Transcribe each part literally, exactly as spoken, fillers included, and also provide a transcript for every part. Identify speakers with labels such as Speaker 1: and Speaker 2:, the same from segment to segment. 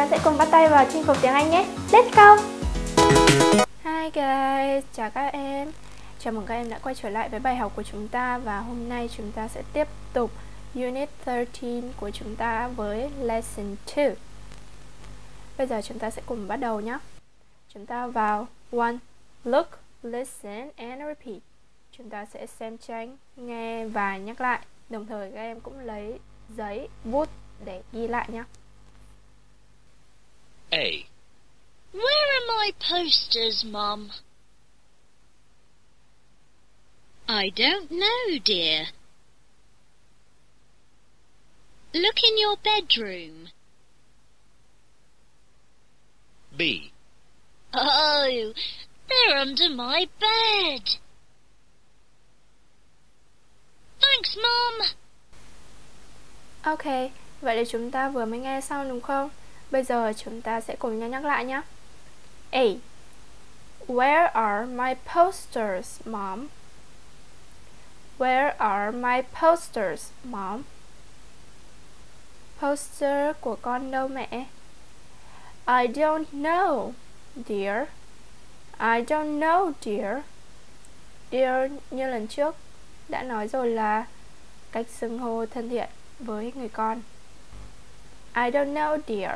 Speaker 1: ta sẽ cùng bắt tay vào chinh phục tiếng Anh nhé. Let's go! Hi guys, chào các em. Chào mừng các em đã quay trở lại với bài học của chúng ta. Và hôm nay chúng ta sẽ tiếp tục Unit mười ba của chúng ta với Lesson hai. Bây giờ chúng ta sẽ cùng bắt đầu nhé. Chúng ta vào one, look, listen and repeat. Chúng ta sẽ xem tranh, nghe và nhắc lại. Đồng thời các em cũng lấy giấy, bút để ghi lại nhé.
Speaker 2: A.
Speaker 3: Where are my posters, Mum? I don't know, dear. Look in your bedroom.
Speaker 2: B.
Speaker 3: Oh, they're under my bed. Thanks, Mum.
Speaker 1: Ok, vậy là chúng ta vừa mới nghe xong đúng không? Bây giờ chúng ta sẽ cùng nhau nhắc lại nhé. A. Where are my posters, Mom? Where are my posters, Mom? Poster của con đâu mẹ? I don't know, dear. I don't know, dear. Dear như lần trước đã nói rồi là cách xưng hô thân thiện với người con. I don't know, dear.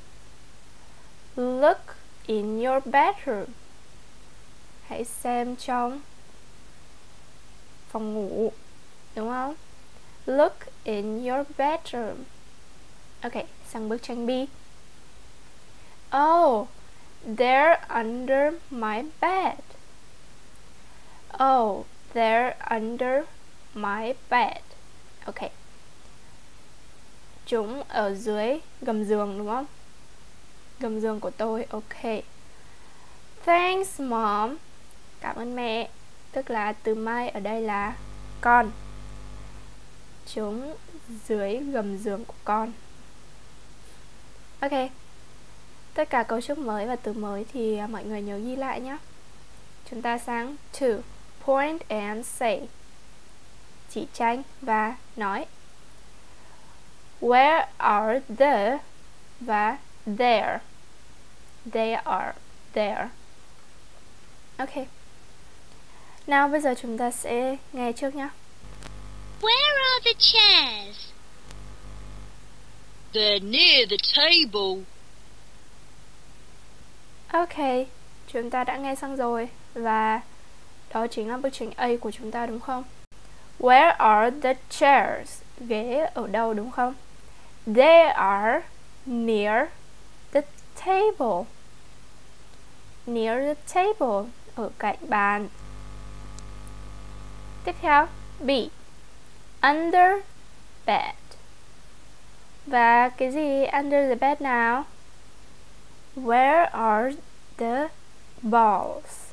Speaker 1: Look in your bedroom. Hãy xem trong phòng ngủ, đúng không? Look in your bedroom. Ok, sang bức tranh B. Oh, they're under my bed. Oh, they're under my bed. Ok. Chúng ở dưới gầm giường đúng không? Gầm giường của tôi. Ok. Thanks, Mom. Cảm ơn mẹ. Tức là từ my ở đây là con. Chúng dưới gầm giường của con. Ok. Tất cả cấu trúc mới và từ mới thì mọi người nhớ ghi lại nhé. Chúng ta sang two. Point and say. Chỉ tranh và nói. Where are the và there. They are there. Ok. Nào bây giờ chúng ta sẽ nghe trước nhé.
Speaker 3: Where are the chairs?
Speaker 2: They're near the table.
Speaker 1: Ok, chúng ta đã nghe xong rồi. Và đó chính là bức tranh A của chúng ta đúng không? Where are the chairs? Ghế ở đâu đúng không? They are near the table. Near the table, ở cạnh bàn. Tiếp theo, B. Under bed. Và cái gì under the bed nào? Where are the balls?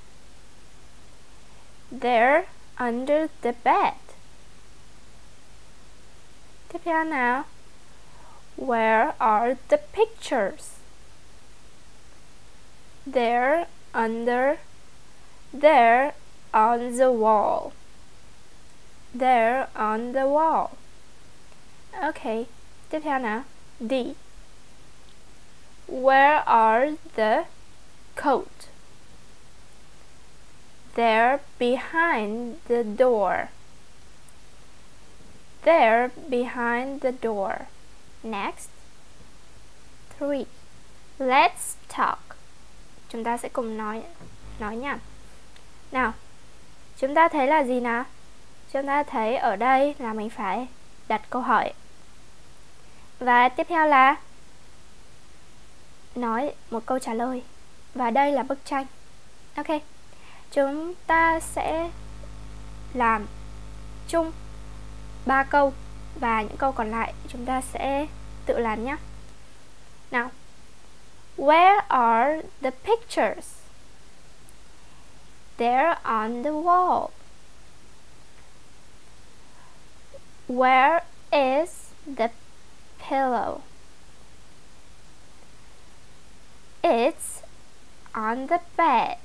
Speaker 1: They're under the bed. Tiếp theo nào? Where are the pictures? They're under. They're on the wall. They're on the wall. Ok. Tiếp theo nào? D. Where are the coat? They're behind the door. They're behind the door. Next. Three. Let's talk. Chúng ta sẽ cùng nói nói nha. Nào. Chúng ta thấy là gì nào? Chúng ta thấy ở đây là mình phải đặt câu hỏi. Và tiếp theo là nói một câu trả lời. Và đây là bức tranh. Ok. Chúng ta sẽ làm chung ba câu. Và những câu còn lại chúng ta sẽ tự làm nhé. Nào. Where are the pictures? They're on the wall. Where is the pillow? It's on the bed.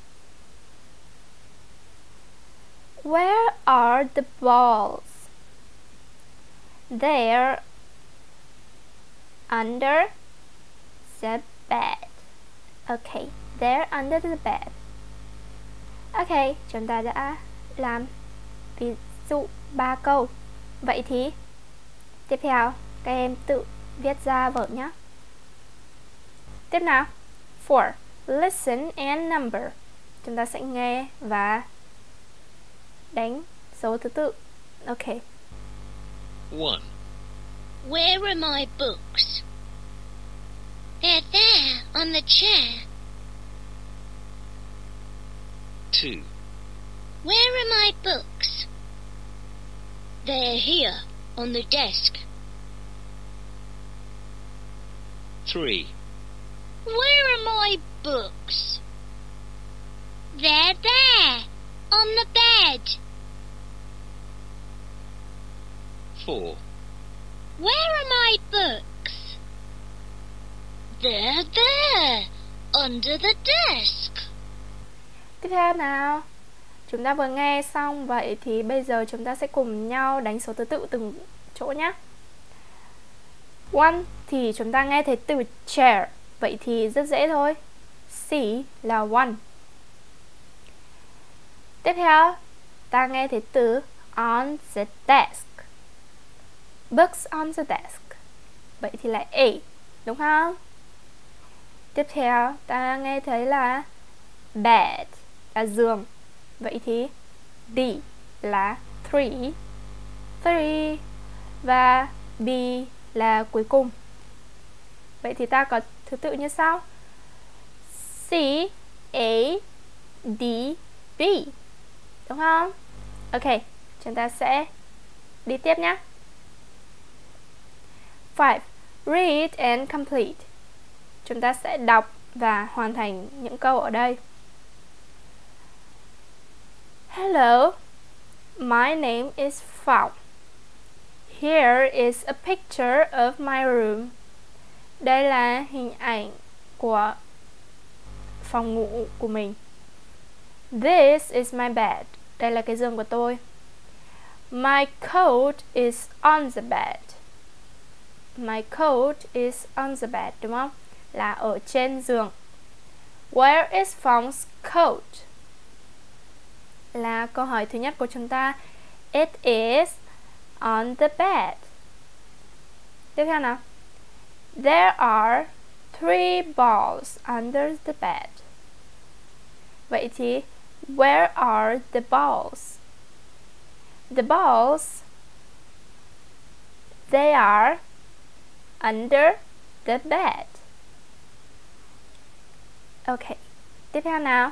Speaker 1: Where are the balls? They're under the bed. Okay, they're under the bed. Ok, chúng ta đã làm ví dụ ba câu. Vậy thì tiếp theo các em tự viết ra vở nhé. Tiếp nào. Four. Listen and number. Chúng ta sẽ nghe và đánh số thứ tự. Ok.
Speaker 2: One.
Speaker 3: Where are my books? They're there on the chair.
Speaker 2: Two.
Speaker 3: Where are my books? They're here on the desk.
Speaker 2: Three.
Speaker 3: Where are my books? They're there on the bed.
Speaker 2: Four.
Speaker 3: Where are my books? They're there under the desk.
Speaker 1: Tiếp theo nào. Chúng ta vừa nghe xong, vậy thì bây giờ chúng ta sẽ cùng nhau đánh số thứ tự từng chỗ nhé. One thì chúng ta nghe thấy từ chair, vậy thì rất dễ thôi. C là one. Tiếp theo, ta nghe thấy từ on the desk. Books on the desk. Vậy thì là A, đúng không? Tiếp theo, ta nghe thấy là bed là giường. Vậy thì D là three, three và B là cuối cùng. Vậy thì ta có thứ tự như sau: C, A, D, B. Đúng không? Ok, chúng ta sẽ đi tiếp nhé. Five. Read and complete. Chúng ta sẽ đọc và hoàn thành những câu ở đây. Hello, my name is Phong. Here is a picture of my room. Đây là hình ảnh của phòng ngủ của mình. This is my bed. Đây là cái giường của tôi. My coat is on the bed. My coat is on the bed, đúng không? Là ở trên giường. Where is Phong's coat? Là câu hỏi thứ nhất của chúng ta. It is on the bed. Tiếp theo nào. There are three balls under the bed. Vậy thì where are the balls? The balls, they are under the bed. Ok, tiếp theo nào.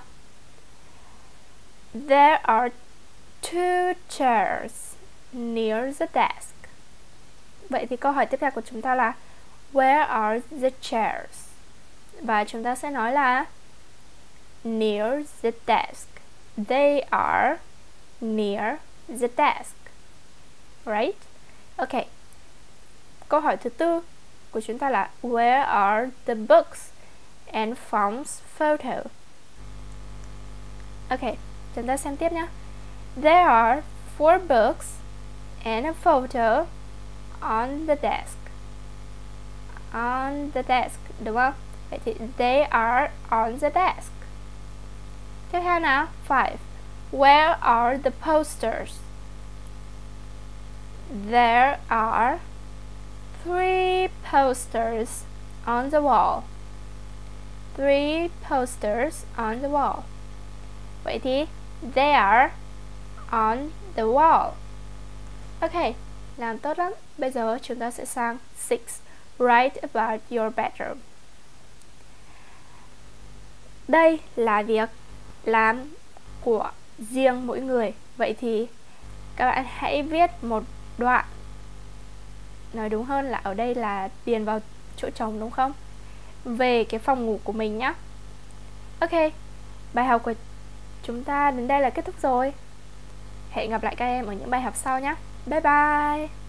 Speaker 1: There are two chairs near the desk. Vậy thì câu hỏi tiếp theo của chúng ta là where are the chairs? Và chúng ta sẽ nói là near the desk. They are near the desk. Right? Ok. Câu hỏi thứ tư của chúng ta là where are the books and Phong's photo? Ok, chúng ta xem tiếp nhé. There are four books and a photo on the desk. On the desk, đúng không? Vậy thì they are on the desk. Tiếp theo nào. Five. Where are the posters? There are three posters on the wall. Three posters on the wall. Vậy thì they are on the wall. Ok, làm tốt lắm. Bây giờ chúng ta sẽ sang six. Write about your bedroom. Đây là việc làm của riêng mỗi người. Vậy thì các bạn hãy viết một đoạn. Nói đúng hơn là ở đây là điền vào chỗ trống, đúng không? Về cái phòng ngủ của mình nhé. Ok, bài học của chúng ta đến đây là kết thúc rồi. Hẹn gặp lại các em ở những bài học sau nhé. Bye bye.